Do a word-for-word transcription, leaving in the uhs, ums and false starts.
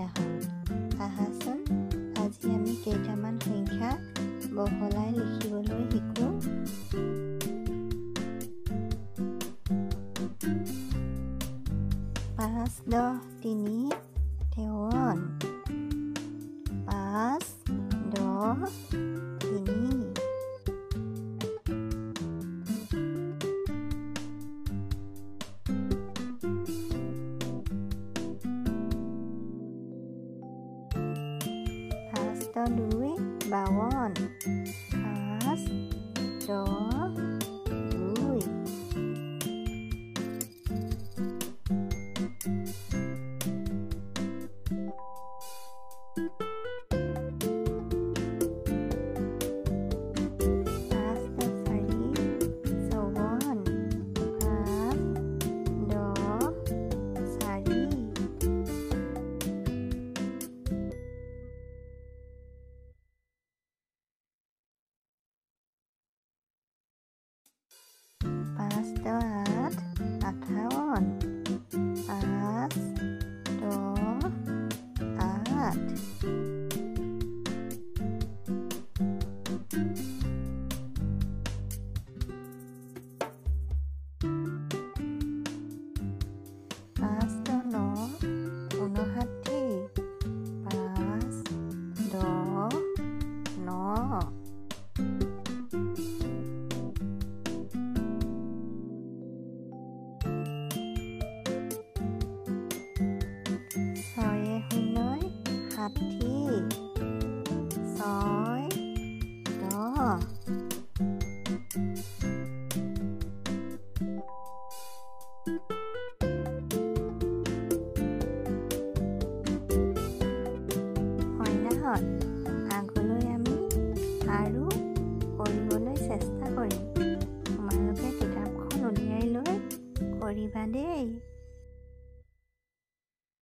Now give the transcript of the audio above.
দিয়া হয়। আহাচোন আজি আমি কেইটামান সংখ্যা বহলাই লিখিবলৈ শিকোঁ। পাঁচ দহ তিনি তেৱন্ন। পাঁচ দহ তিনি। পাঁচ দহ দুই বাৱন্ন। পাঁচ দহ দুই। পাঁচ দহ চাৰি চৌৱন্ন। পাঁচ দহ চাৰি। পাঁচ দহ আঠ আঠাৱন্ন। পাঁচ দহ আঠ। পাঁচ দহ ন ঊনষাঠি। পাঁচ দহ ন। ছয়ে শূন্যই ষাঠি। ছয় দহ। হয়নাহঁত আগলৈ আমি আৰু কৰিবলৈ চেষ্টা কৰিম। তোমালোকে কিতাপখন উলিয়াই লৈ কৰিবা দেই।